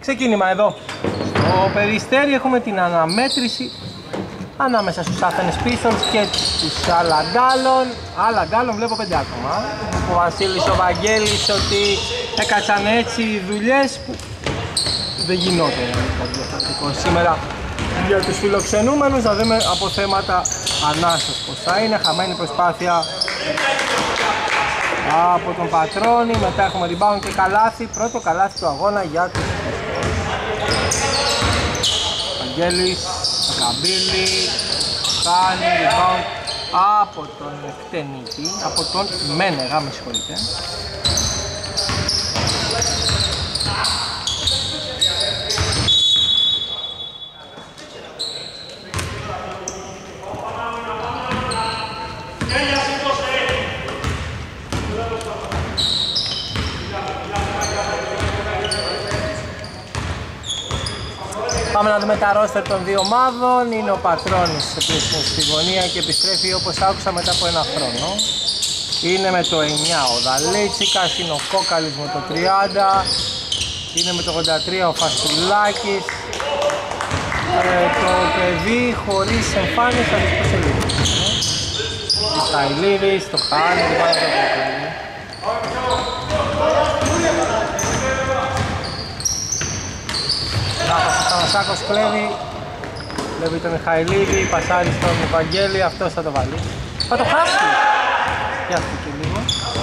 Ξεκίνημα εδώ. Στο Περιστέρι έχουμε την αναμέτρηση ανάμεσα στους Athens Pistols και τους Αλλαγκάλων. Βλέπω 5 άτομα. Ο Βασίλης, ο Βαγγέλης, ότι έκατσαν έτσι δουλειές που δεν γινόταν διαφορετικό σήμερα για τους φιλοξενούμενους. Να δούμε από θέματα ανάσος πως θα είναι. Χαμένη προσπάθεια από τον Πατρώνη, μετά έχουμε rebound και καλάθι. Πρώτο καλάθι του αγώνα για τους Βαγγέλης, Καμπύλη, κάνει rebound από τον Εκτενίτη, από τον Μένεγα, με συγχωρείτε. Πάμε να δούμε τα ρόστερ των δύο ομάδων. Είναι ο Πατρώνης στη γωνία και επιστρέφει όπως άκουσα μετά από ένα χρόνο. Είναι με το 9 ο Δαλίτσικας, είναι ο Κόκαλης με το 30, είναι με το 83 ο Φασουλάκης. Το παιδί χωρίς εμφάνιση θα δεις πως σε λίγο. Ο Χαϊλίδης, το Χάνι, το πάνω το παιδί. Σάκος κλέβει τον Μιχαηλίδη, πασάρει στον Βαγγέλη, αυτός θα το βάλει. Θα το χάσει! Πιάστηκε λίγο.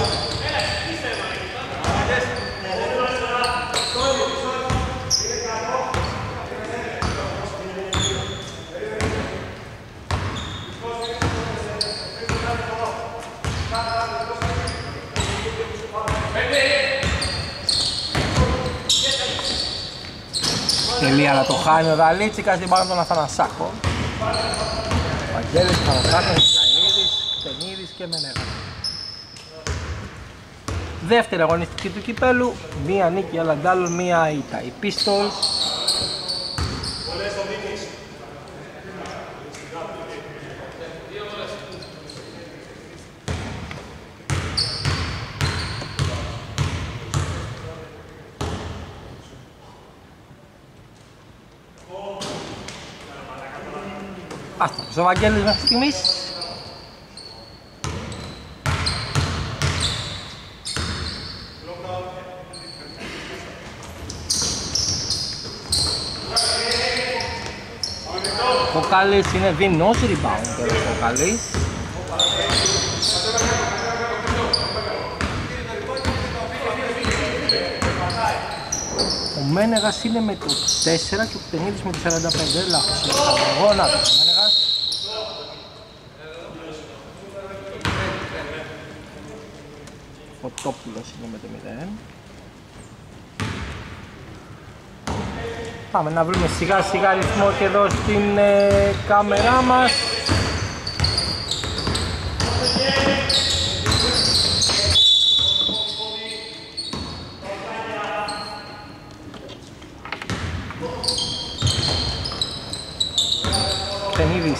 Τελεία να το χάνει ο Δαλίτσικας, την πάνω τον Αθανασάκο. Βαγγέλης, Αθανασάκος, Μιχαηλίδης, Κτενίδης και Μενέγας. Δεύτερη αγωνιστική του κυπέλου, μία νίκη Αλλαγκάλων, μία ήττα. Οι Pistols άστοχος ο Βαγγέλης μέχρι στιγμής. Ο Κοκάλης είναι δεινός rebound τώρα ο Κοκάλης. Ο Μένεγας είναι με το 4 και ο Κτενίδης με το 45, λάθος είναι τα αγώνα του ο Μένεγας. Ο Τόπουλος είναι με το 0. Πάμε να βρούμε σιγά σιγά ρυθμό και εδώ στην κάμερά μας. Κτενίδης,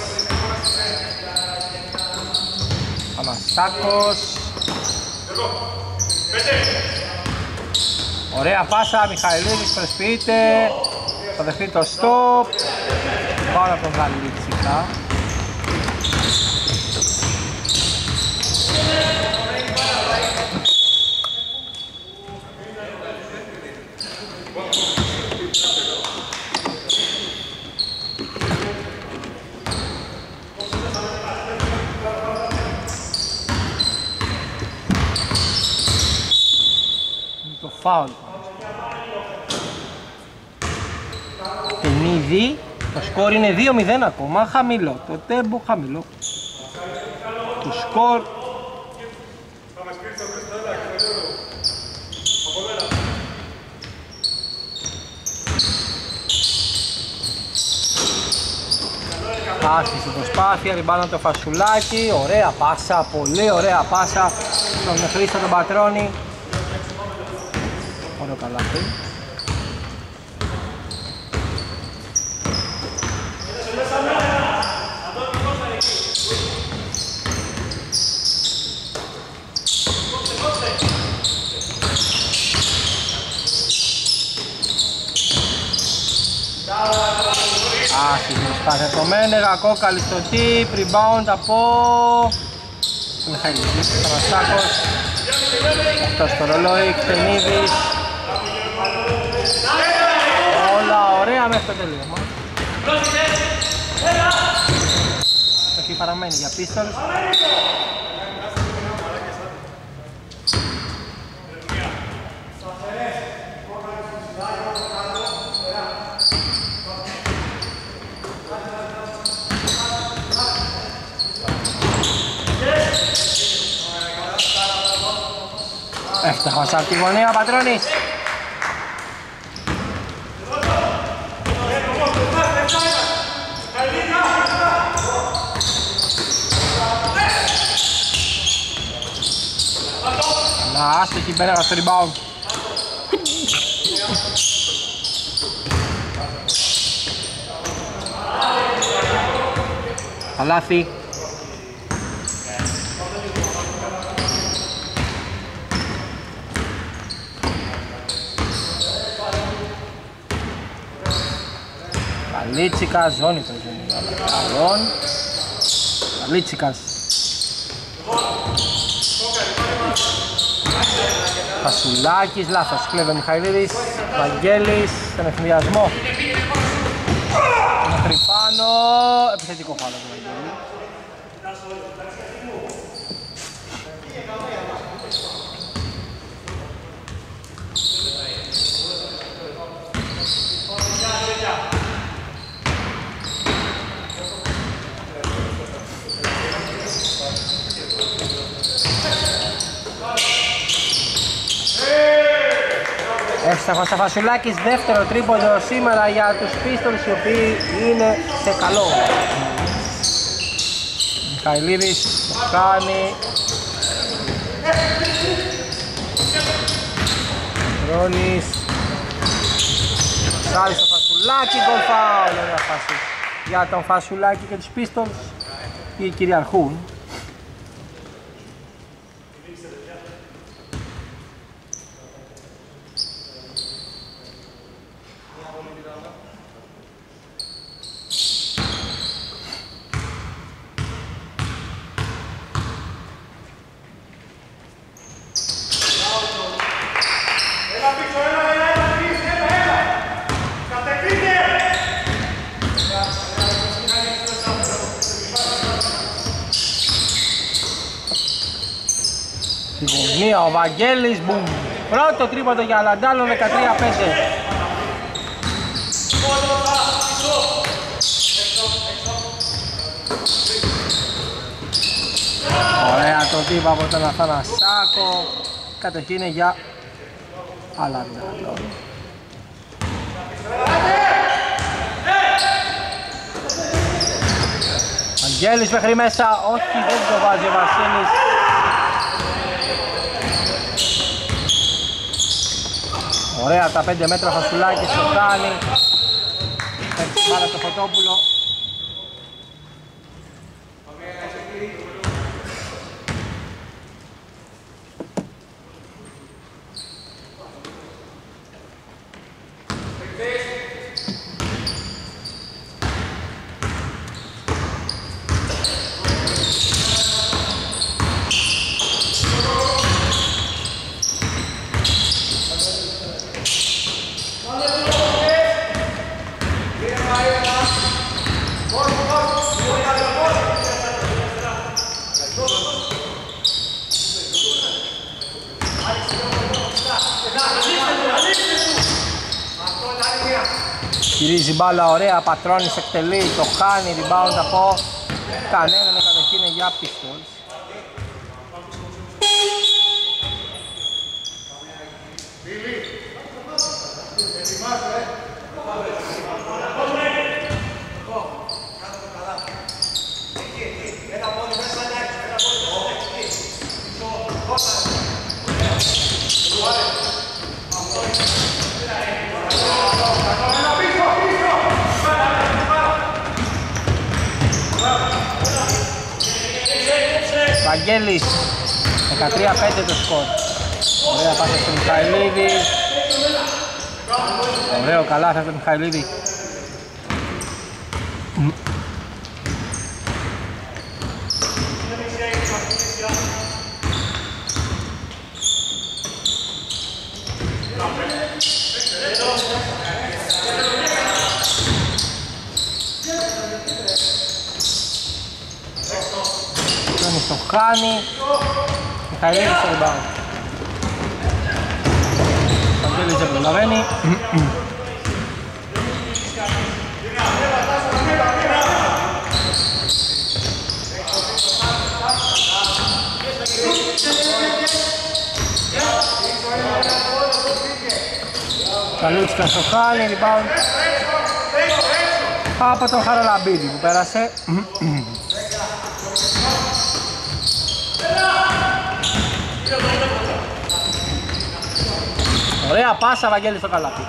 Αναστάκος. Ωραία πάσα, Μιχαηλίδης προσποιείται, θα δεχτεί το stop, πάνω από τον Γαλίτσικα. Φάουλ. Κτενίδη, το σκορ είναι 2-0 ακόμα, χαμηλό, το τέμπο χαμηλό. Το σκορ άσχησε προσπάθεια, ριμπάνα το Φασουλάκι, ωραία πάσα, πολύ ωραία πάσα στον Χρήστο τον Πατρώνη. Ωραίο καλάθι. Άσχημος πάσε το Μένεγα, κόκαλη στο tip, rebound από Μιχαηλίδης, Θανασάκος. Αυτό στο ρολόι, Κτενίδης. Όλα ωραία μέχρι το τελείωμα. Εκεί παραμένει για Pistols. Εύστοχος από τη γωνία, Πατρώνης. Άστοχη Μπένεγα στο rebound. Καλάθι. Καλίτσικας, ζώνη το ζώνη. Καλίτσικας. Φασουλάκης, λάθος, κλέβε Μιχαηλίδης, Βαγγέλης, στον ευθυνδιασμό. Μέχρι πάνω, επιθετικό φάουλ του Βαγγέλη. Εύστοχος Φασουλάκης, δεύτερο τρίποντο σήμερα για τους Pistols, οι οποίοι είναι σε καλό. Μιχαηλίδης το κάνει. Ρόνης. Σάρι στο Φασουλάκη, γκολ φάουλ. Ωραία φάση για τον Φασουλάκη και τους Pistols, οι κυριαρχούν. Ο Βαγγέλης, μπουμ. Πρώτο τρίποντο για Λαντάλλον, 13-5. Ωραία το τύπο από τον Αθανασάκο. Κατοχή είναι για Λαντάλλον. Βαγγέλης μέχρι μέσα, όχι δεν το βάζει ο Βασίλης. Ωραία τα 5 μέτρα Φασουλάκης το κάνει. Παίρνει πάρα το Φωτόπουλο. Γυρίζει μπάλα, ωραία, Πατρώνης εκτελεί, το χάνει, rebound από κανέναν, η κατοχή είναι για Pistols. Βαγγέλης, 13-5 το σκορ. Ωραία πάσα στο Μιχαηλίδη. Ωραίο καλάθι από τον Μιχαηλίδη. Τόνις το χάνει. Μιχαηλίδης στο rebound. Παντέλης δεν προλαβαίνει. Καλούτσικας το χάνει, rebound από τον Χαραλαμπίδη που πέρασε. Ωραία πάσα, Βαγγέλη στο καλάθι.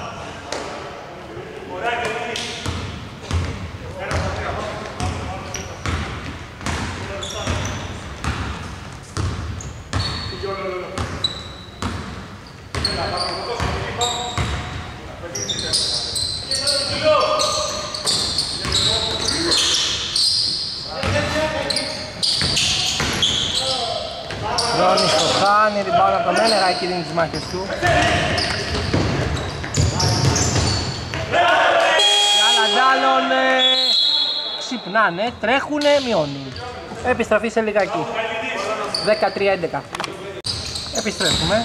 Ρόνις το χάνει, rebound από τον Μένερα, εκεί δίνει τις μάχες του. Οι Αλαντάλλον ξυπνάνε, τρέχουνε, μειώνουν. Επιστροφή σε λιγάκι. 13-11. Επιστρέφουμε.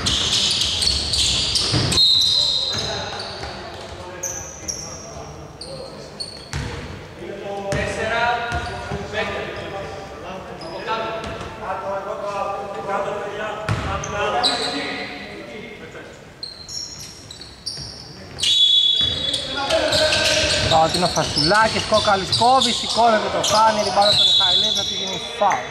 Ότι είναι ο Φασουλάκης, Κόκαλης κόβει, σηκώνεται το χάνει, rebound τον Μιχαηλίδη, θα του γίνει φάουλ.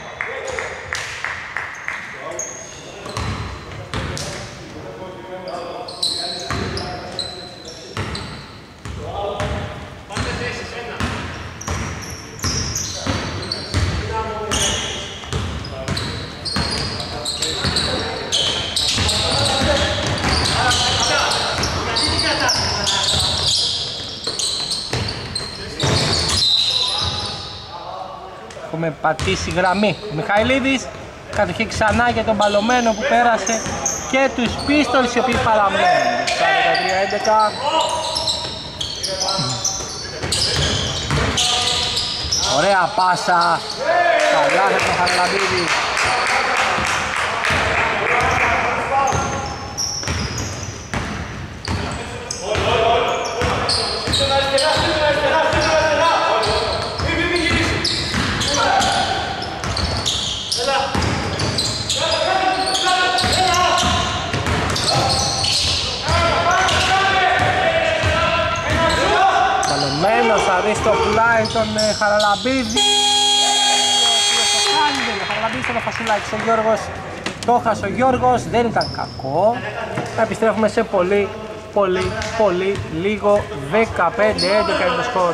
Έχουμε πατήσει γραμμή. Ο Μιχαηλίδης κατοχή ξανά για τον μπαλωμένο που πέρασε και τους Pistols οι οποίοι παραμένουν. Στα 13-11. Ωραία πάσα. Καλά για τον Χαραλαμπίδη. Στο πουλάει τον Χαραλαμπίδη, ο οποίος το κάνει, δεν είναι Χαραλαμπίδη στον Φασουλάκη, ο Γιώργος το χάσε, ο Γιώργος δεν ήταν κακό. Θα επιστρέφουμε σε πολύ λίγο, 15-11 είναι το σκορ.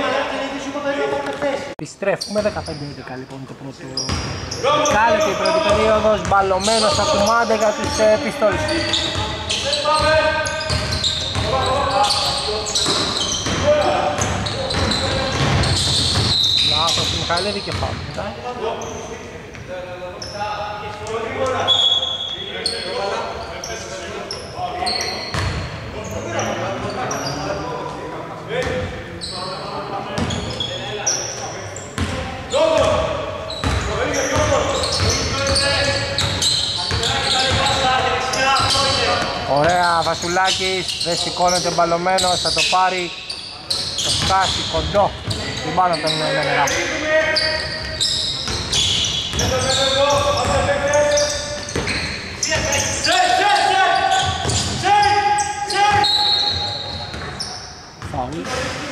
Επιστρέφουμε 15-11 λοιπόν το πρώτο δεκάλεπτο, η πρώτη περίοδος, μπαλωμένος στα κουμάντα για τους Pistols. Λάθος του Μιχαηλίδη και φάουλ μετά. Ωραία, Βασουλάκης δεν σηκώνεται μπαλωμένος, θα το πάρει, το σκάσει κοντό. Την πάνω τον Μένερα. Φάουλ.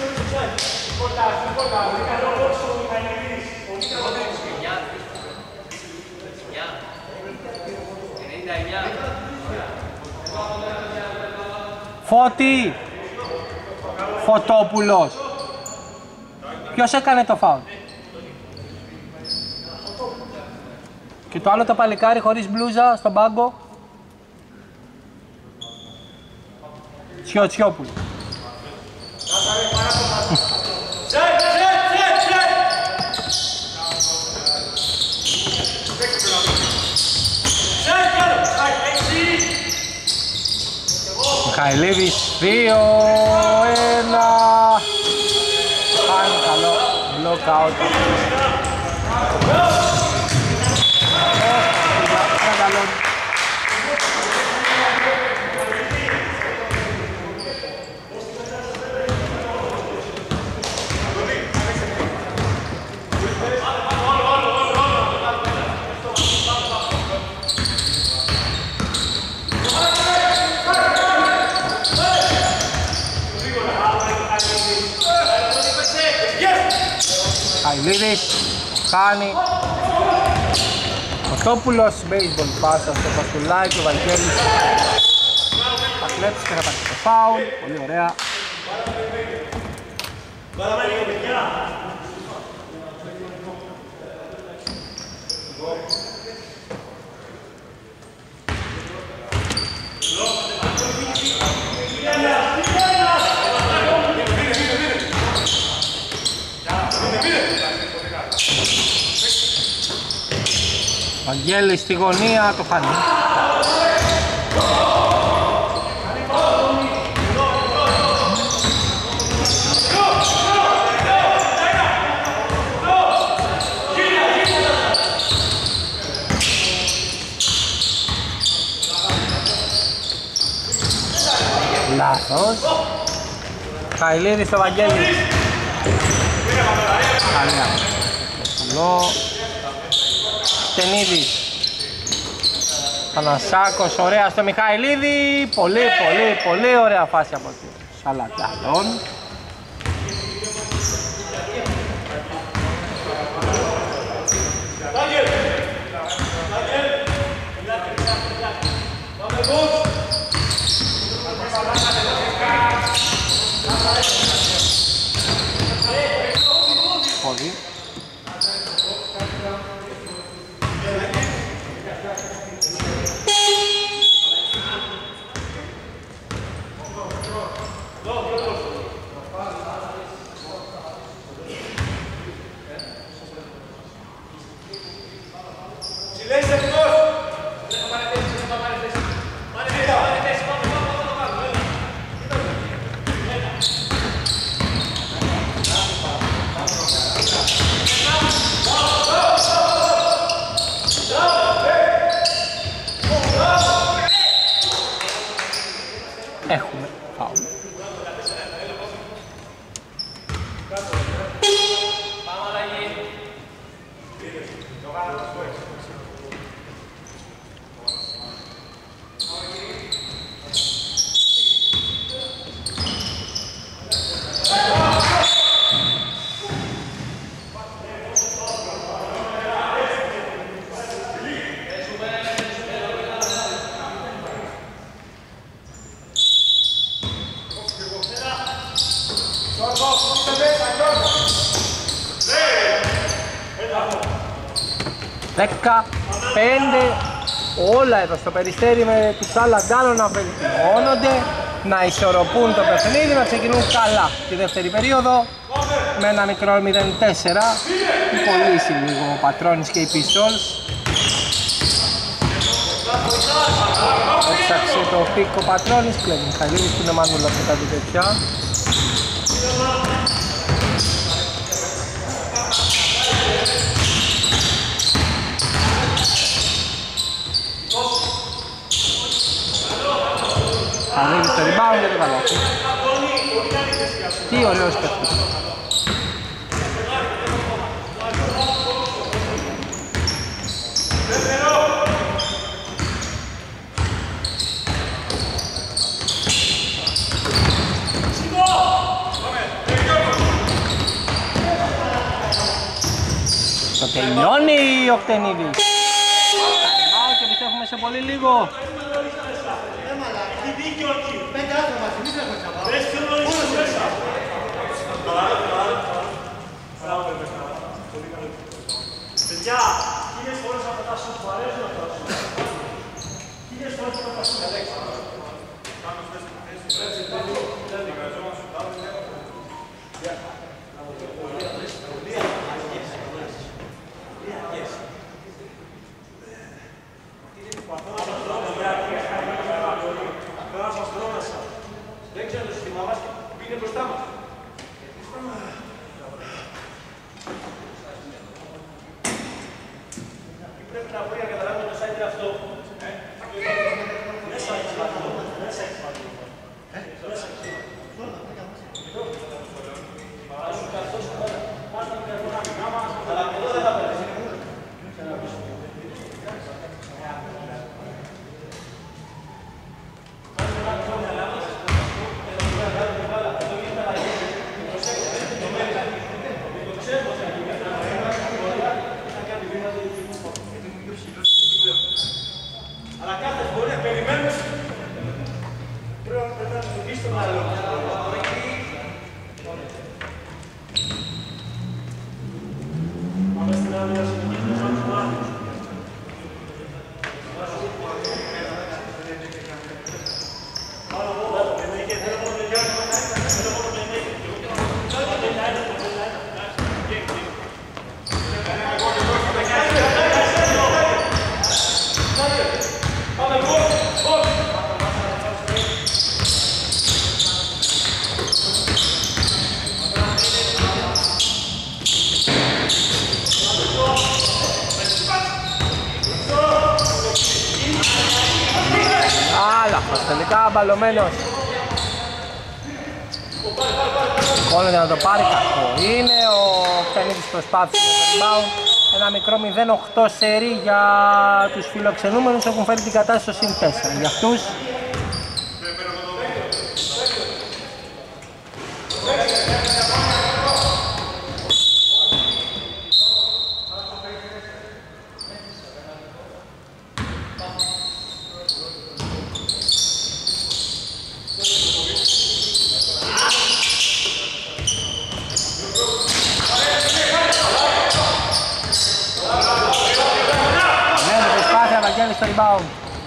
Φώτη! Φωτόπουλος! Ποιος έκανε το φάουλ? Και το άλλο το παλικάρι χωρίς μπλούζα στον πάγκο. Τσιόπουλο. Μιχαηλίδης 2-1. Κάνει καλό block out. Χαϊλίδης χάνει ο Τόπουλος, baseball πάσα στο Παστουλάκι, ο Βαγγέλης θα κλέψει και θα πάρει το φάουλ, πολύ ωραία. Βαγγέλης στη γωνία, το χάνει. Λάθος. Χαϊλίδης στο Βαγγέλη. Καλό. Τενίδης. Πανασάκος, ωραία στο Μιχαηλίδη. Πολύ ωραία φάση από τους Σαλατιάδων. Πόδι. Έχουμε φάουλ. Όλα εδώ στο Περιστέρι με τους Σαλαντάνων να βελτιώνονται, να ισορροπούν το παιχνίδι, να ξεκινούν καλά τη δεύτερη περίοδο με ένα μικρό 0-4. Υπολύσει λίγο ο Πατρώνης και οι Pistols. Έψαξε το πικ ο Πατρώνης, κλέβει Μιχαηλίδης που είναι μανούλα σε κάτι τέτοια. Ανοίγει το rebound και το καλάθι. Τι ωραίος παίκτης. Το τελειώνει ο Κτενίδης. Και πιστεύουμε σε πολύ λίγο. Παιδιά, χίλιες φορές από τα σου που αρέσουν να φτάσουν. Χίλιες φορές από τα σου που αρέσουν. Πέρα σας τρώμεσα. Αλλά κάθε φορά περιμένεις. Πρέπει να του πεις τον άλλο. Πάμε στην άλλη ασυνομική του Σαντουάνου. Τελικά μπαλωμένος. Κόλλεται να το πάρει, κακό είναι. Ο Φενίδης προσπάθησε το rebound. Ένα μικρό 0-8 σερί για τους φιλοξενούμενους. Έχουν φέρει την κατάσταση στο συν 4 για αυτούς. Στο rebound.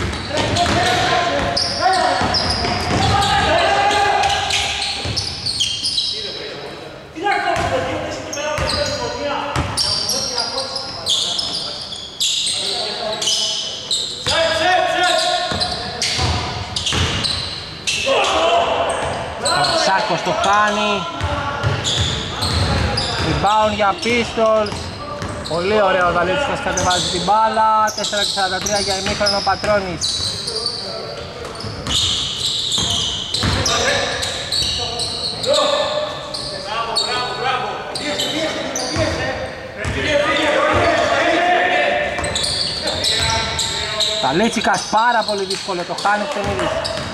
Ο Σάκος το κάνει. Rebound για Pistols. Πολύ ωραίο ο Δαλίτσικας κατεβάζει την μπάλα. 4-43 για ημίχρονο Πατρώνης. Δαλίτσικας πάρα πολύ δύσκολο, το χάνει ο Φενίδης.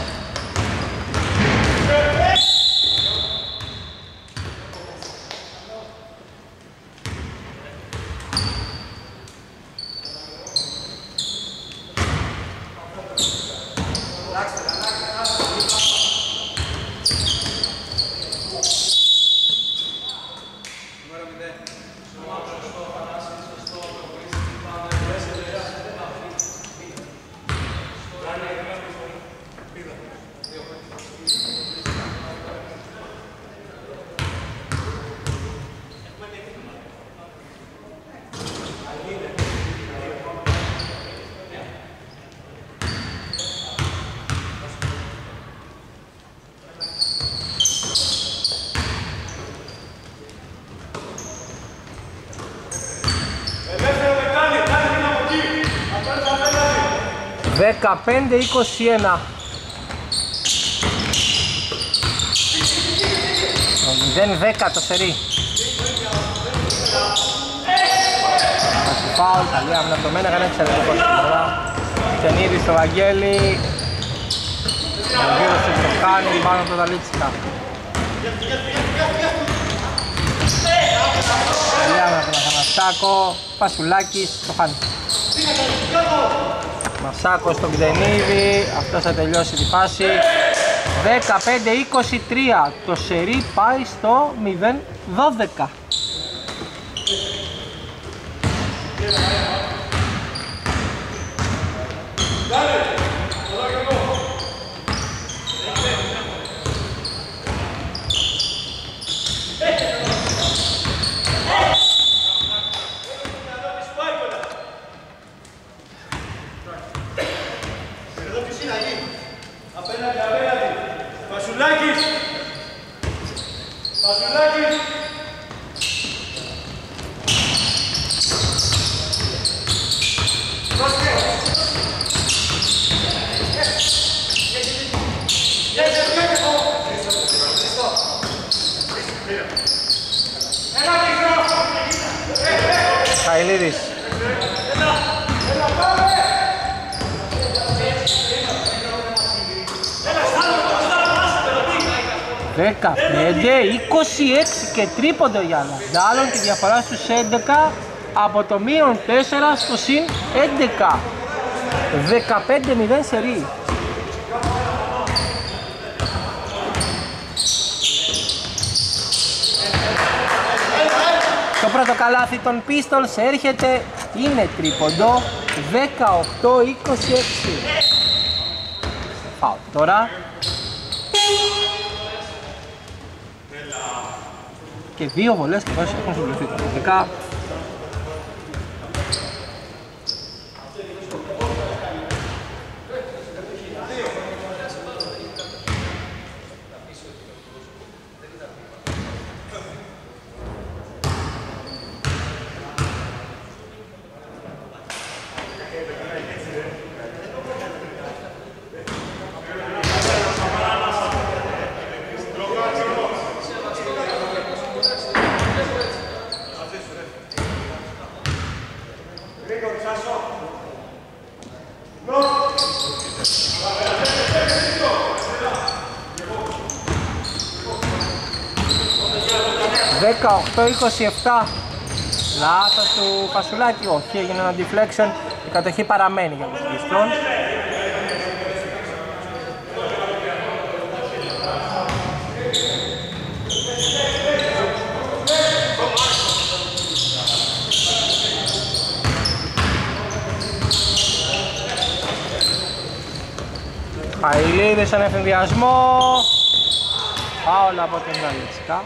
Δεκαπέντε 21. 0-10 το σερί. Φάουλ, καλή άμυνα από το Μένα, έκανε εξαιρετικό σήμερα. Κενίδη στο Βαγγέλη. Ο γύρος το κάνει πάνω από το Δαλίτσικα. Καλή άμυνα από τον Αθαναστάκο. Πασουλάκης, το χάνει. Μασάκος στον Κδενίδη, αυτός θα τελειώσει τη φάση. 15-23, το σερί πάει στο 0-12. Χαηλίδης. 15-26 και τρίποντο για Λαντάλλον και διαφορά στους 11 από το -4 στο συν 11. 15-0 σερί. Το πρώτο καλάθι των Pistols έρχεται, είναι τρίποντο, 18-26. Πάω τώρα. Και δύο βολές και βάσεις έχουν συμπληρωθεί κανονικά. Το 27. Λάθος του Φασουλάκη, όχι, έγινε ένα deflection. Η κατοχή παραμένει για τους Pistols. Χαηλίδης στον εφηβιασμό. Φάουλ από την Γαλλιτσικά.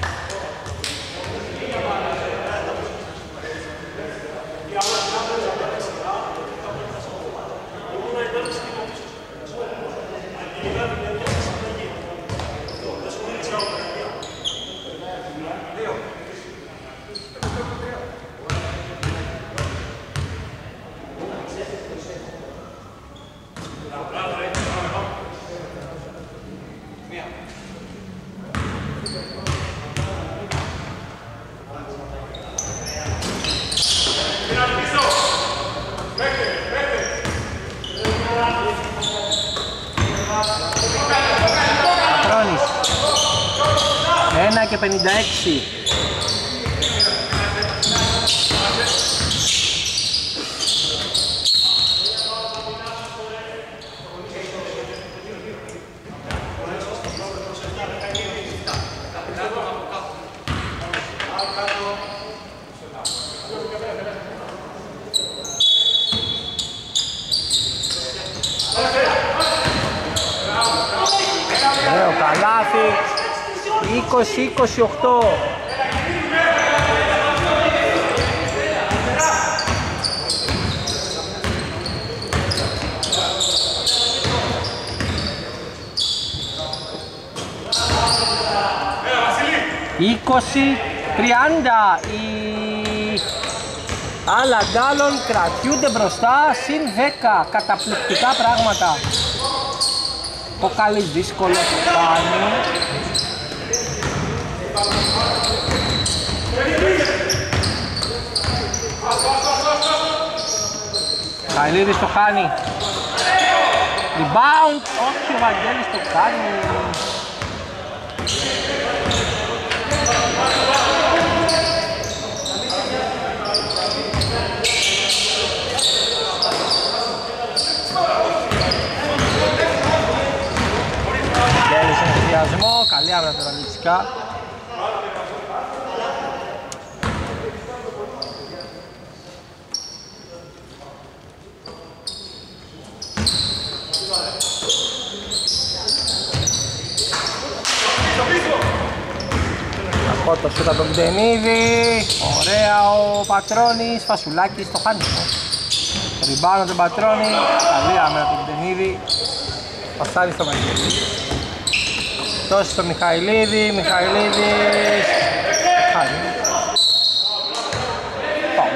Πατρώνης 1 και 56. Ωραίο καλάθι, 20-28. Είκοσι 30. Οι Αλαντάλων κρατιούνται μπροστά, συν 10. Καταπληκτικά πράγματα. Ο Καλής δύσκολο το κάνει. Καλίδης το χάνει. Rebound. Όχι, ο Βαγγέλης το κάνει. Καλή άμυνα τα Γαλλιτσικά. Κακό το σούτα τον Ντενίδη. Ωραία ο Πατρώνης. Φασουλάκης το χάνει. Ριμπάνω τον Πατρώνη. Καλή άμυνα τον Ντενίδη. Πασάρει στο Βαγγέλη. Τόση στο Μιχαηλίδη, Μιχαηλίδης χάνει. Πάμε.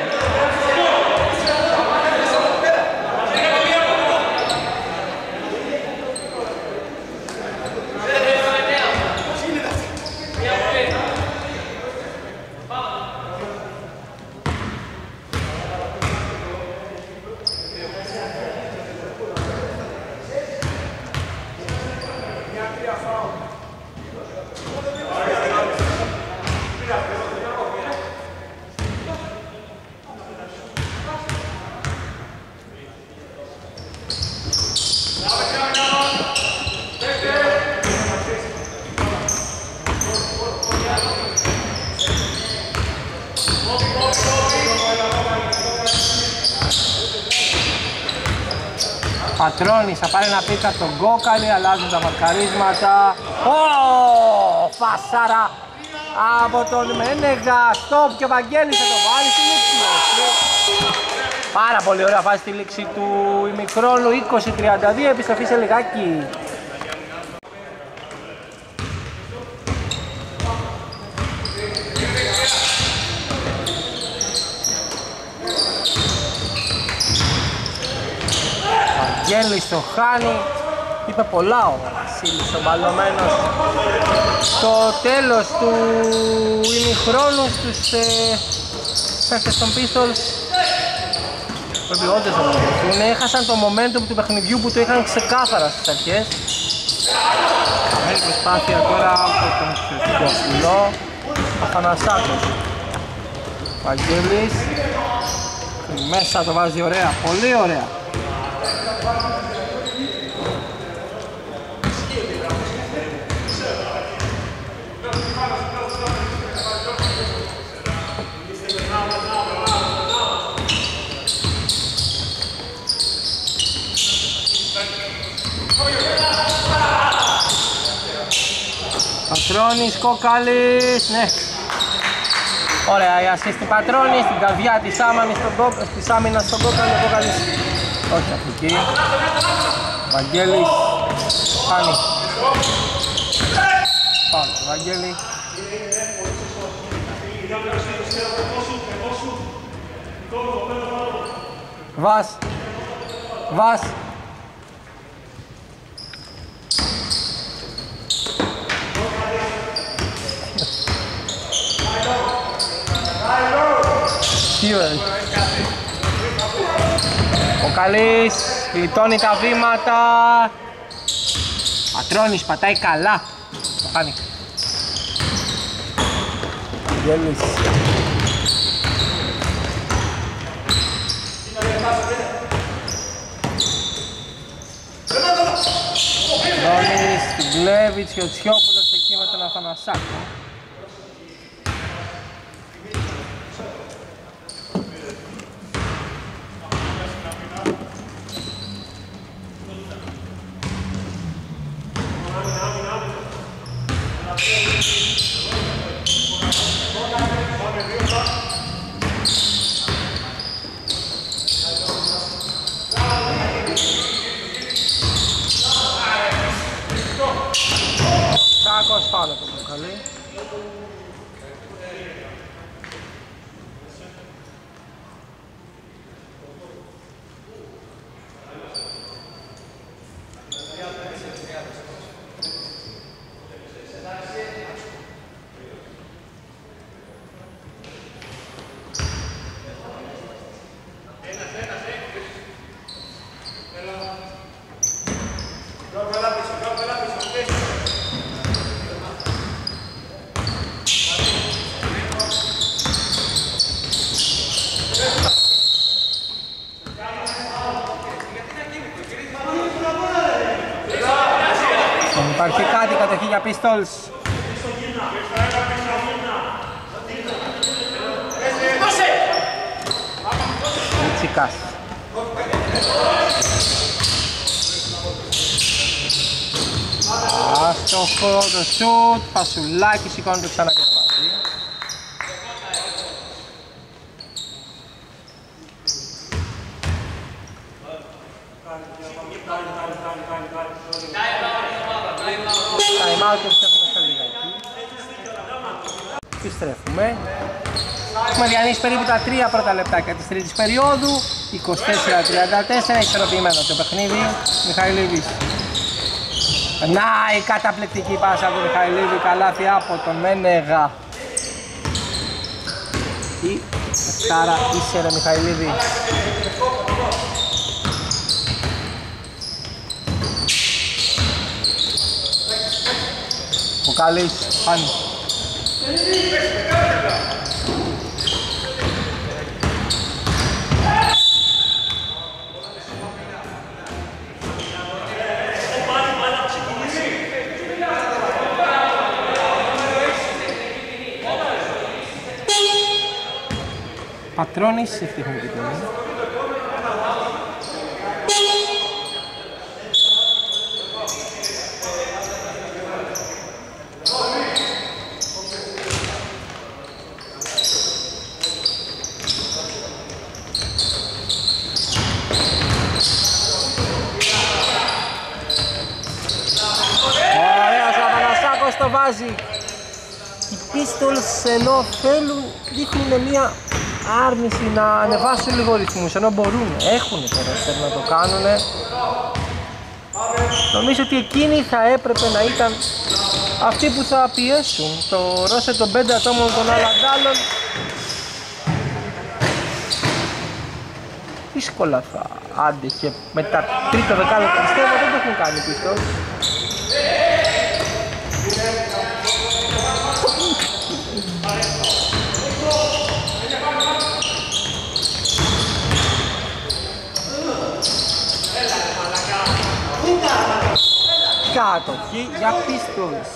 Πατρώνης θα πάρει ένα πίκα από τον Κόκαλη, αλλάζουν τα μαρκαρίσματα. Φασάρα από τον Μένεγα, στοπ και ο Βαγγέλης θα το βάλει στη λήξη. Πάρα πολύ ωραία φάση στη λήξη του ημιχρόνου, 20-32, επιστροφή σε λιγάκι. Βαγγέλης το χάνει, είπε πολλά ο Βασίλης ο μπαλωμένος. Στο τέλος του ημιχρόνου στους παίκτες των Pistols πρέπει όντως να βοηθούν, έχασαν το momentum του παιχνιδιού που το είχαν ξεκάθαρα στις αρχές. Έχει προσπάθεια τώρα από τον Χριστόφυλλο Αθανασάκος. Βαγγέλης μέσα το βάζει ωραία, πολύ ωραία. Πατρώνης, Κόκαλης, ναι. Ωραία, η ασίστ του Πατρώνη, στην καρδιά της άμυνας στον Κόκαλη, ο Κόκαλης όχι από εκεί. Βαγγέλης, κάνει. Πάμε, Βαγγέλη. Βας, Βας. Ο Καλής γλιτώνει τα βήματα. Πατρώνης πατάει καλά. Το χάνει. Γέλης. Πατρώνης την κλέβει, Τσιωτσιόπουλος εκεί με τον Αθανασάκο. Σάκος πάνω από τον Καλή. Υπάρχει κάτι κατοχή για Pistols. Τσικάς. Άστοχο το σουτ, Πασουλάκη σηκώνει το ξανά και το βάζει. Time out και επιστρέφουμε στα λιγάκι. Επιστρέφουμε. Έχουμε διανύσει περίπου τα 3 πρώτα λεπτάκια της τρίτης περίοδου. 24-34, ισορροπημένο το παιχνίδι. Μιχαηλίδης. Να, η καταπληκτική πάσα από τον Μιχαηλίδη, καλάθι από τον Μένεγα. Η Εκτάρα είσαι ρε Μιχαηλίδη. Ο Καλής, χάνει. Πατρώνης, ευτυχώς και τέλος. Παπαδόπουλος το βάζει. Οι Pistols ενώ δείχνουν μια άρνηση να ανεβάσουν λίγο ρυθμούς, ενώ μπορούν, έχουν το ρόστερ να το κάνουν. Νομίζω ότι εκείνοι θα έπρεπε να ήταν αυτοί που θα πιέσουν το ρόστερ των 5 ατόμων των Αλαντάλων. Δύσκολα θα άντεχε με τα τρίτα δεκάλεπτα, πιστεύω δεν το έχουν κάνει πίσω. Κατοχή για Pistols.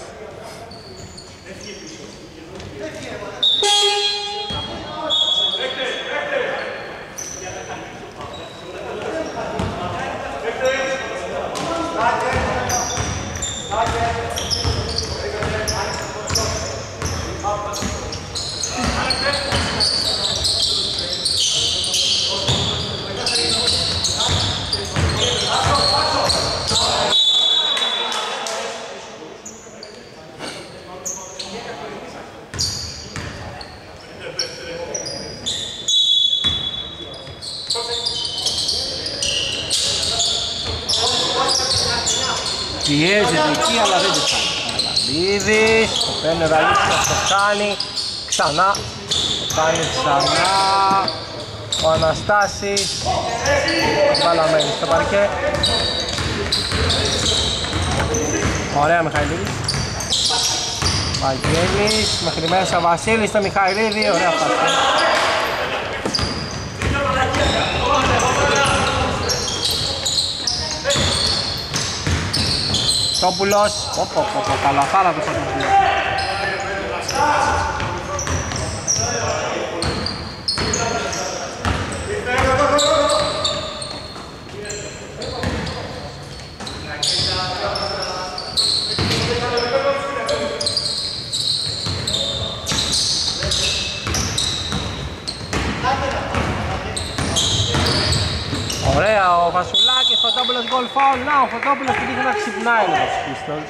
Πιέζεται εκεί αλλά δεν το κάνει. Καραβίδης, το παίρνει ο Ραλίτσιος, το κάνει ξανά. Το κάνει ξανά. Ο Αναστάσης. Βαλαμένης στο παρκέ. Ωραία Μιχαηλίδης. Βαγγέλης, μέχρι μέσα Βασίλης στο Μιχαηλίδη, ωραία φάση. Τόπουλος, καλαθάρα του Σωτοπούλου. Ωραία, ο Βασουλάκης, Φωτόπουλος γκολ φάουλ. Να, ο Φωτόπουλος που δείχνει να ξυπνάει λίγο στους Pistols.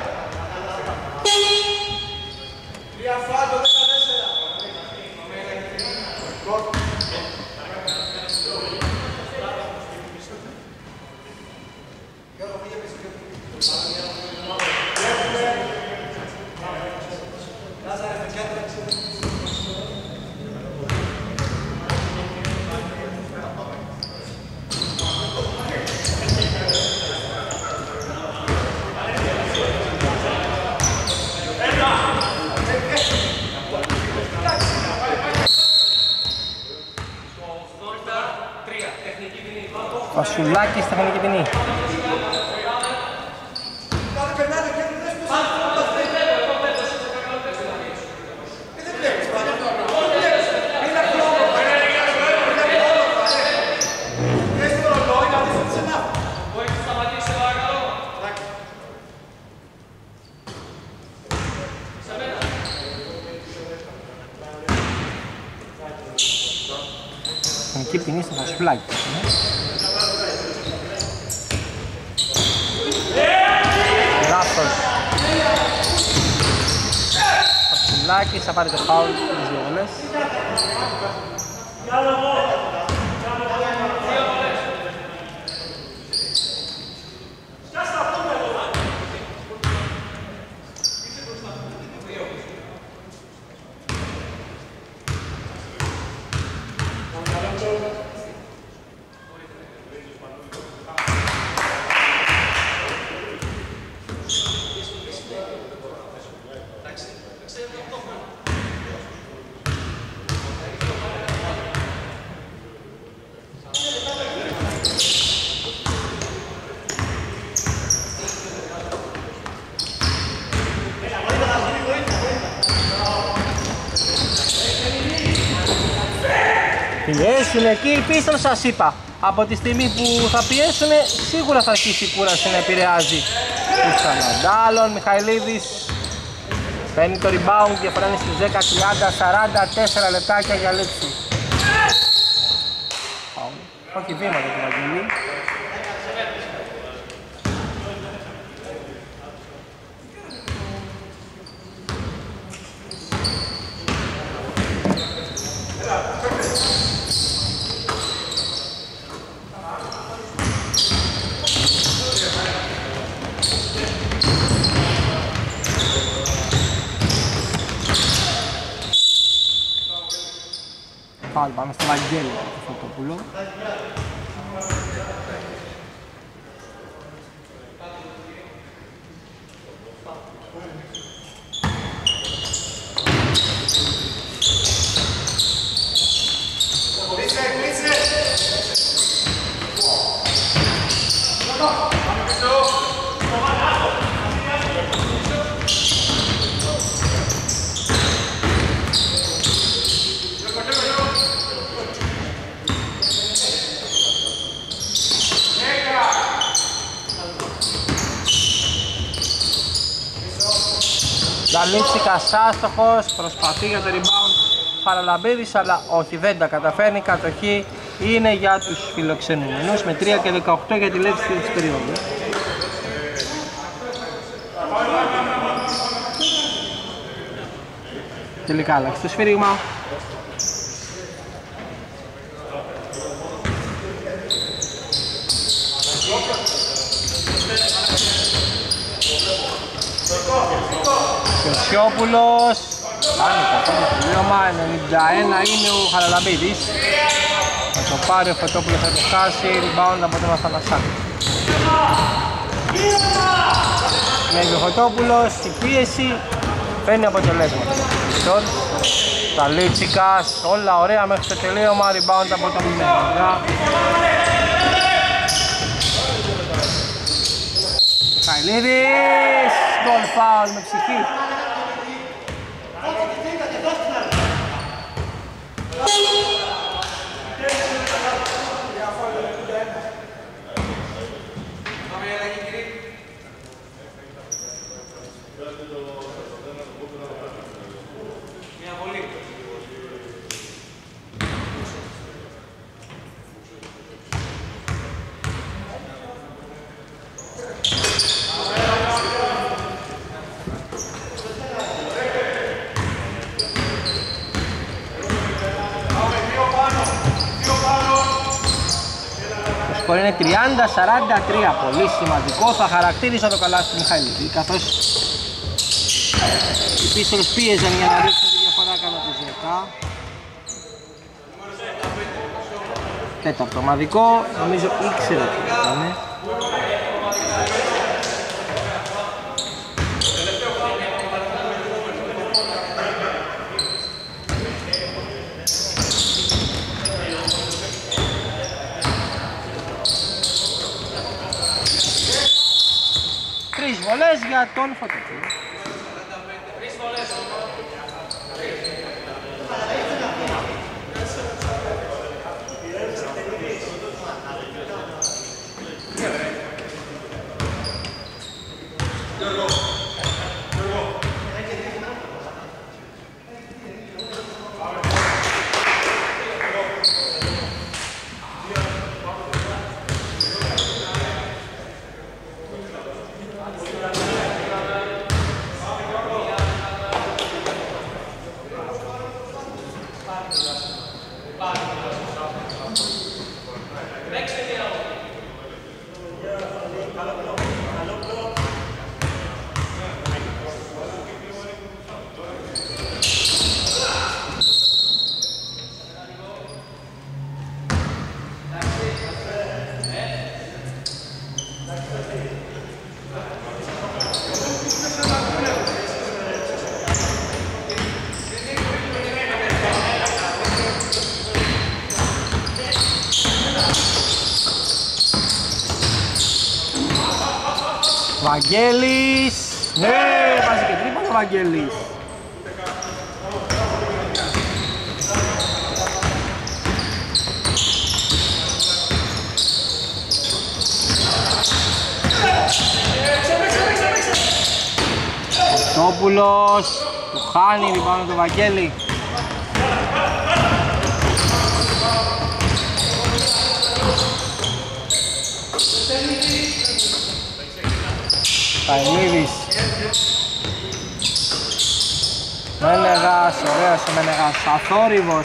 Βασουλάκης, τεχνική ποινή. Τεχνική ποινή στο Βασουλάκη. Λάθος. Βασουλάκης θα πάρει το φάουλ στις δύο βολές. Πιέσουν εκεί οι Pistols, σας είπα. Από τη στιγμή που θα πιέσουν, σίγουρα θα αρχίσει η κούραση να επηρεάζει τους Αλαντάλων. Μιχαηλίδης παίρνει το rebound, διαφορά είναι στις 10, 30, 44 λεπτάκια για λήξη. Όχι βήματα του Βαγγελή. φάουλ πάνω στο Βαγγέλη του Φωτοπούλου. Ζαλίτσικας άστοχος, προσπαθεί για το rebound Χαραλαμπίδης, αλλά όχι, δεν τα καταφέρνει. Κατοχή είναι για τους φιλοξενούμενους με 3 και 18 για τη λέξη της περίοδου. Τελικά άλλαξε το σφύριγμα. Κιωσιόπουλος κάνει καθόλου το τελείωμα, 91 είναι ο Χαραλαμπίδης. Θα το πάρει ο Φωτόπουλος, θα το χάσει, rebound από τον Αθανασάκη. Μένει ο Φωτόπουλος, η πίεση παίρνει αποτελέσματα. Ταλίτσικας, όλα ωραία μέχρι το τελείωμα, rebound από τον Μέγα. Μιχαηλίδης, γκολ φάουλ με ψυχή. Είναι 30-43, πολύ σημαντικό, θα χαρακτήριζα το καλάθι του Μιχαηλίδη, καθώς οι πίστολες πίεζαν για να ρίξουν τη διαφορά κατά τους 10. Τέταρτο ομαδικό, νομίζω ήξερε τι ήταν. Βολές για τον Φωτοπούλο. Βαγγέλης, ναι, βάζει και τρίπον ο Βαγγέλης. Κωστόπουλος, το χάνει, λοιπόν το Βαγγέλη. Καηλίδης, Μένεγας, ωραίος ο Μένεγας, αθόρυβος.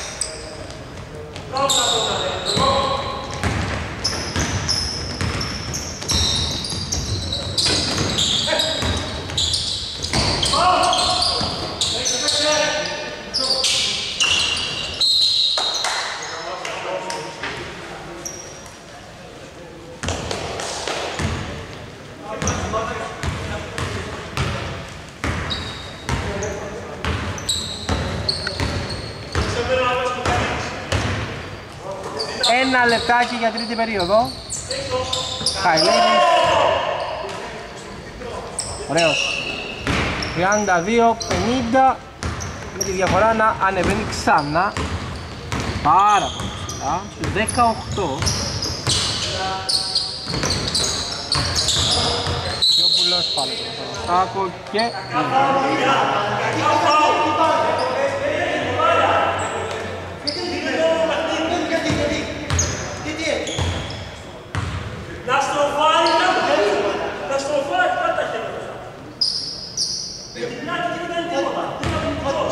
Ένα λεπτάκι για τρίτη περίοδο. Χαϊλίδης. Ωραίος. 32-50 με τη διαφορά να ανεβαίνει ξανά. Πάρα πολύ ψηλά. 18. Γιώπουλος πάλι στο Σάκο και... Να στροφάει κάτω τα χέρια. Δεν είναι τίποτα. Δεν είναι μικρός.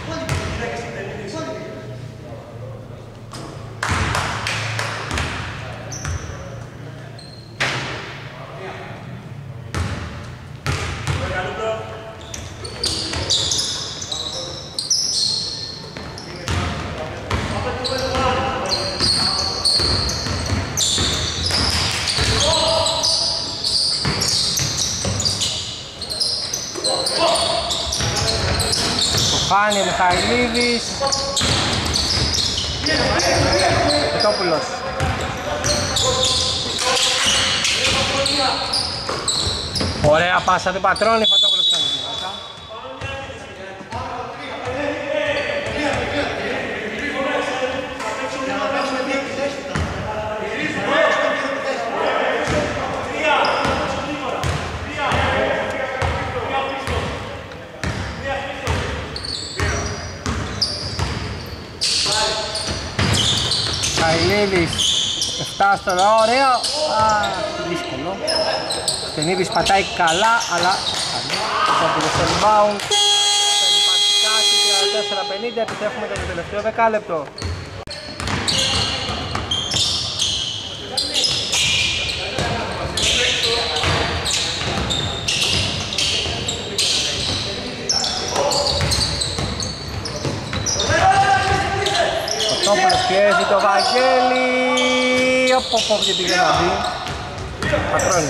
Χάνει ο Μιχαηλίδης. Πετόπουλος. Ωραία πάσα του Πατρώνη, Φωτόπουλος κάνει την πάσα. Χαϊλίδης 7 στο ωραίο, δύσκολο. Στενίδης πατάει καλά, αλλά το rebound. Περιπατικά στη 34-50, επιστρέφουμε το τελευταίο δεκάλεπτο. Τόπουλος πιέζει το Βαγγέλη. Οπ, και πήγε να μπει. Πατρώνει.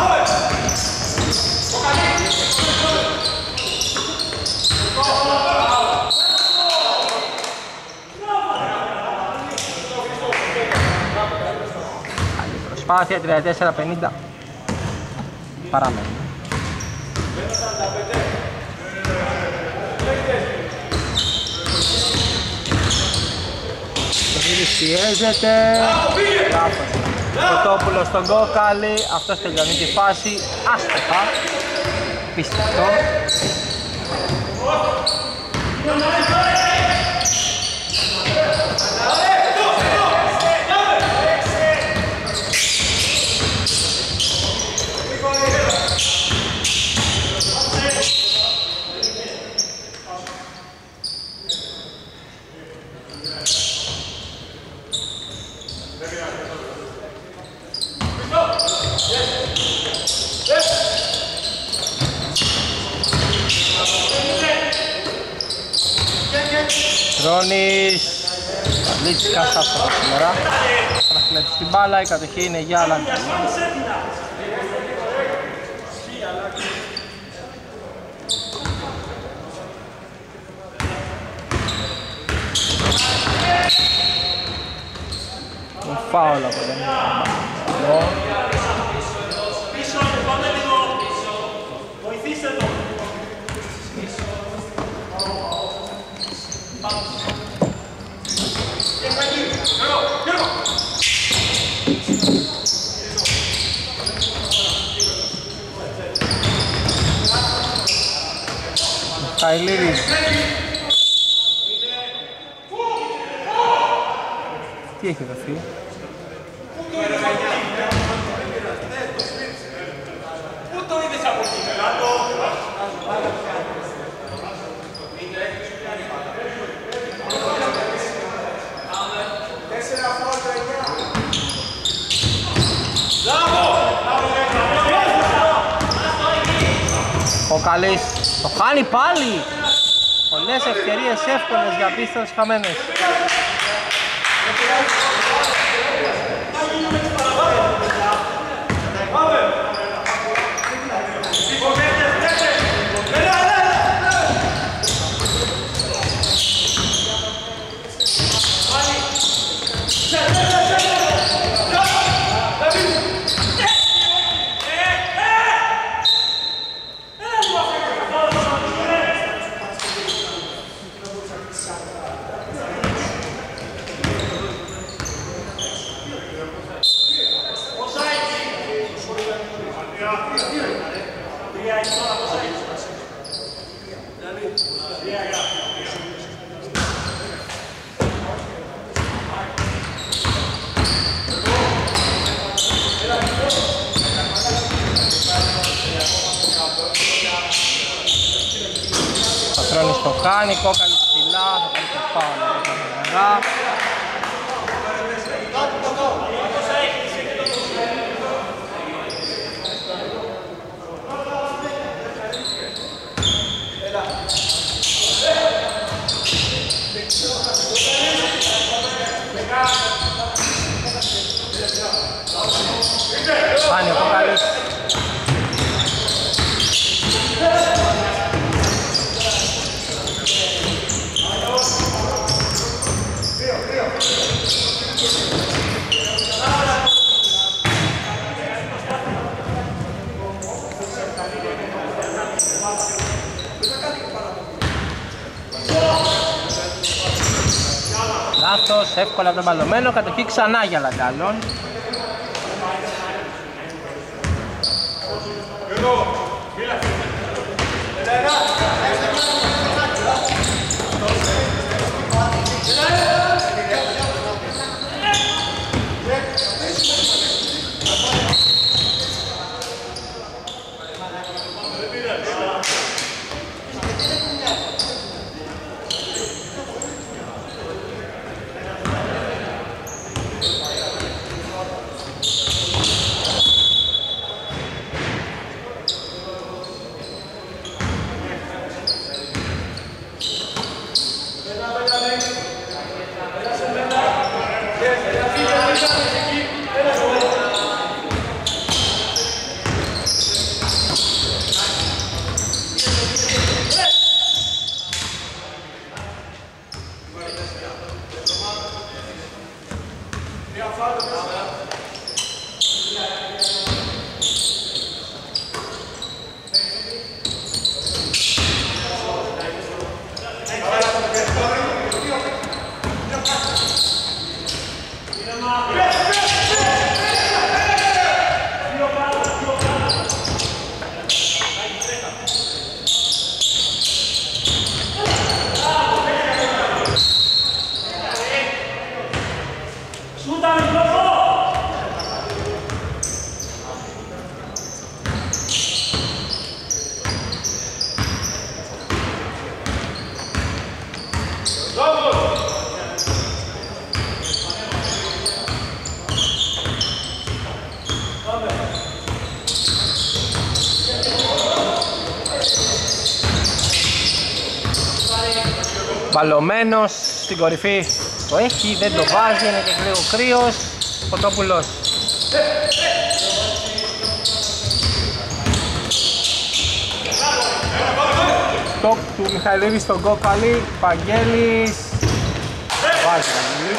Καλή προσπάθεια, 34-50. Παραμένει. Πιέζεται. Κοτόπουλος στον Κόκαλη. Αυτός τελειώνει τη φάση. Άστοχα. Πίστευτο. Ρόνης Λίτσικας αυτό σήμερα. Θα κλέψει την μπάλα, η κατοχή είναι για Λαντζή. Το φάουλ από τον πίσω, πάμε λίγο. Βοηθήστε το. Χαϊλίδης. Τι έχει δοθεί? Πού το είδες από εκεί? Ο Καλής το χάνει πάλι. Πολλές ευκαιρίες εύκολες για πίστες χαμένες. Πατρώνης το κάνει, κόκαλη ψηλά, θα κάνει το φάουλ. Κάνει ο κόκαλης. Λάθος, εύκολα τον μπαλωμένο, κατοχή ξανά για Λαγκάλων. Μπαλωμένος στην κορυφή το έχει, δεν το βάζει, είναι και λίγο κρύος. Φωτόπουλος. Στοπ του Μιχαηλίδη στον κόκαλη, Παγγέλης. Βάζει Παγγέλης.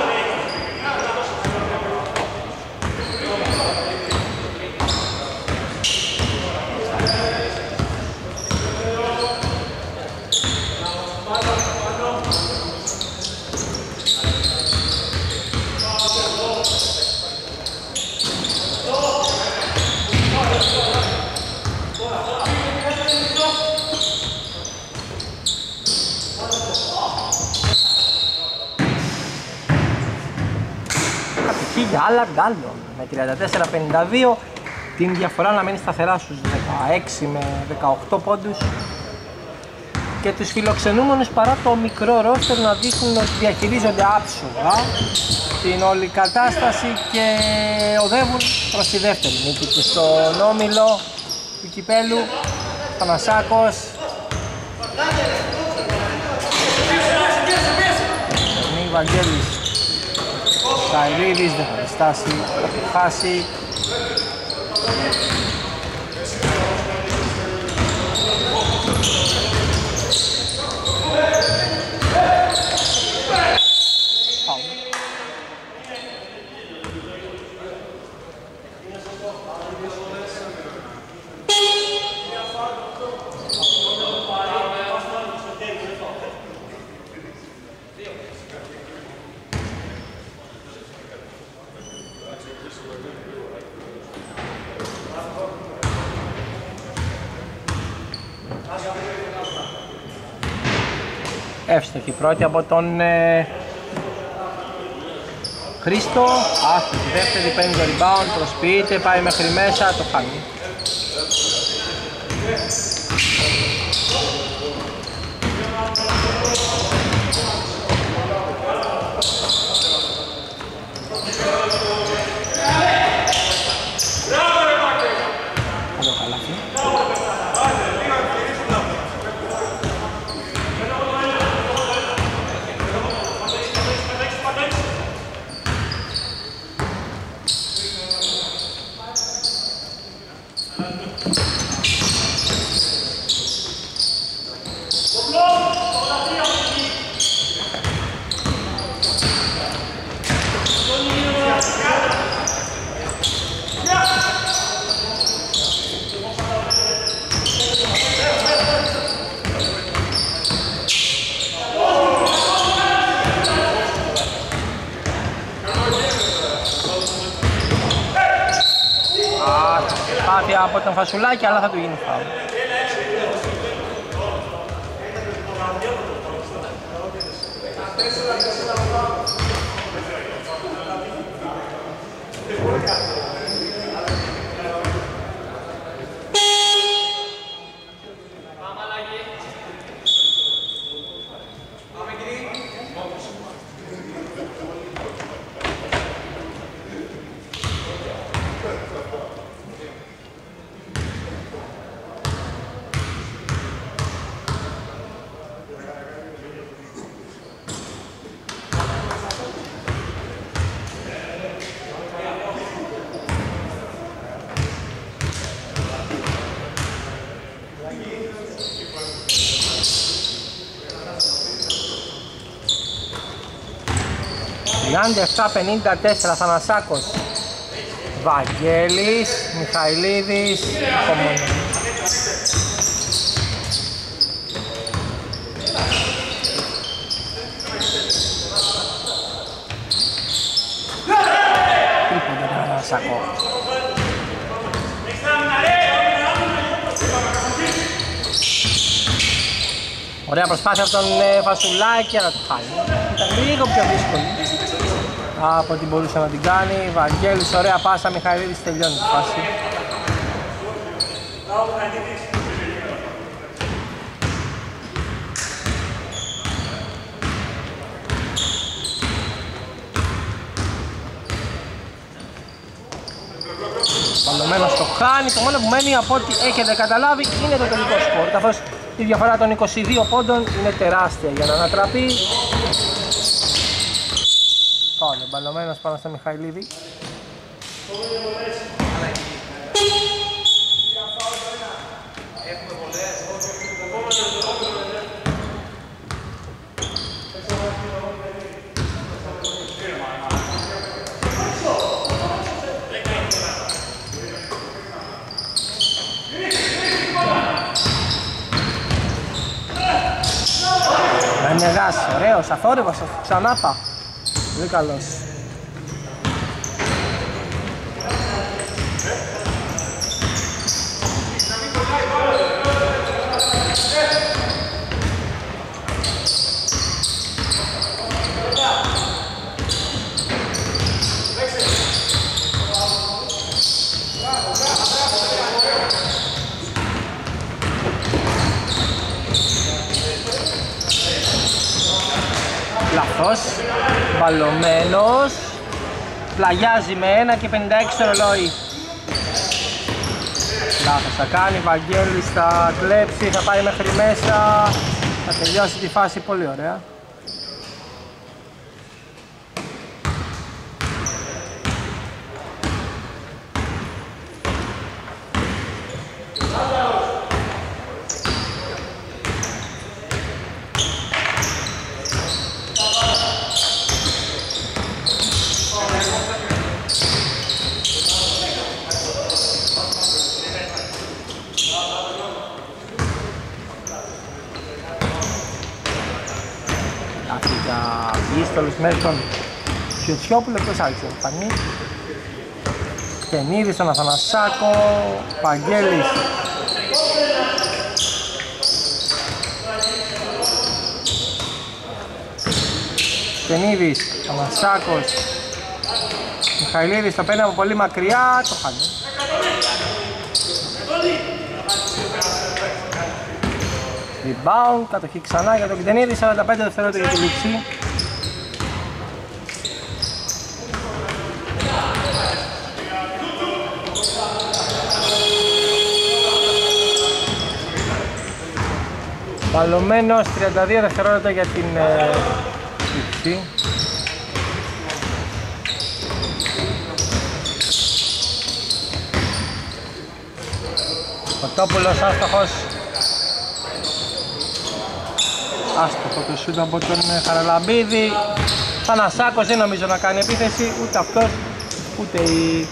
Για άλλα Γκάλλον με 34-52, την διαφορά να μένει σταθερά στους 16 με 18 πόντους και τους φιλοξενούμενους παρά το μικρό ρόστερ να δείχνουν ότι διαχειρίζονται άψογα την όλη κατάσταση και οδεύουν προς τη δεύτερη νίκη και στον όμιλο του κυπέλου. Θανασάκος, Βαγγέλης Καϊρίδης, δεν θα διστάσει, θα το χάσει. Εύστοχη πρώτη από τον Χρήστο. Άστοχη δεύτερη, παίρνει το rebound, προσποιείται, πάει μέχρι μέσα, το χάνει. Από τον Φασουλάκη, αλλά θα του γίνει φάουλ. Γιάννη 7-54, Θανασάκος, Βαγγέλης, Μιχαηλίδης, Κομμόνος. Τρίποντα τον Θανασάκο. Ωραία προσπάθεια από τον Φασουλάκη, αλλά το χάνει. Ήταν λίγο πιο δύσκολη από ό,τι μπορούσε να την κάνει. Βαγγέλης, ωραία πάσα, Μιχαηλίδης τελειώνει τη φάση. Παλωμένος το χάνει, το μόνο που μένει από ό,τι έχετε καταλάβει είναι το τελικό σκορ, καθώς η διαφορά των 22 πόντων είναι τεράστια για να ανατραπεί. Φάουλ, μπαλωμένος πάνω στο Μιχαηλίδη. Μενεγάς, ωραίος, αθόρυβος, ξανάπα. Πολύ καλός. Λάθος, μπαλωμένος, πλαγιάζει με 1 και 56 το ρολόι. Λάθος θα κάνει, Βαγγέλης θα κλέψει, θα πάει μέχρι μέσα, θα τελειώσει τη φάση πολύ ωραία. Ίστολος μέχρι τον Φιωτσιόπουλο, εκτός άρχισε το πανί. Κενίδης στον Αθανασάκο, Παγγέλης Στενίδης, Αμασάκος, Μιχαηλίδης το παίρνει από πολύ μακριά, το χάνει. Rebound, κατοχή ξανά για τον Κιτενίδη, 45 δευτερόλεπτα για τη λήξη. Παλωμένος, 32 δευτερόλεπτα για την λήξη. Κοτόπουλος άστοχος. Άστοχο το σούτ από τον Χαραλαμπίδη. Θανασάκος δεν νομίζω να κάνει επίθεση, ούτε αυτός, ούτε η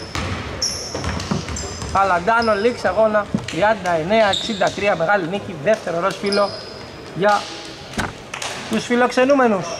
Χαλαντάνο. Λήξη αγώνα 39-63, μεγάλη νίκη, δεύτερο ροζ φύλλο για τους φιλοξενούμενους.